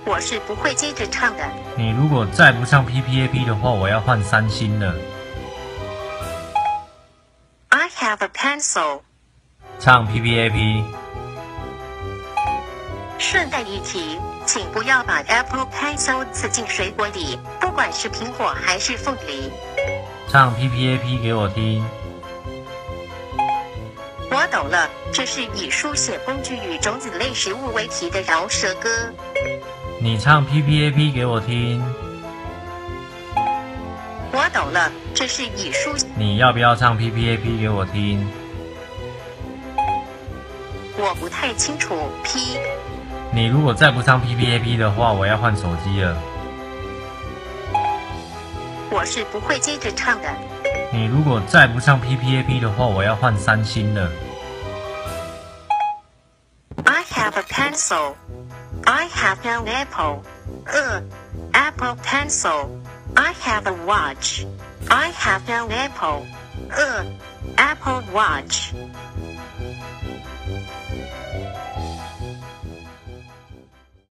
我是不会接着唱的。 你如果再不唱 PPAP 的话，我要换3星了。 I have a pencil。 唱 PPAP。 顺带一提，请不要把 Apple Pencil 刺进水果里，不管是苹果还是凤梨。 唱 PPAP 给我听。 我懂了，这是以书写工具与种子类食物为题的饶舌歌。 你唱 PPAP 给我听。 我懂了，这是以书。 你要不要唱 PPAP 给我听？ 我不太清楚 P。 你如果再不唱 PPAP 的话，我要换手机了。 我是不会接着唱的。 你如果再不唱 PPAP 的话，我要换3星了。 I have a pencil. I have an apple. Apple pencil. I have a watch. I have an apple. Apple watch.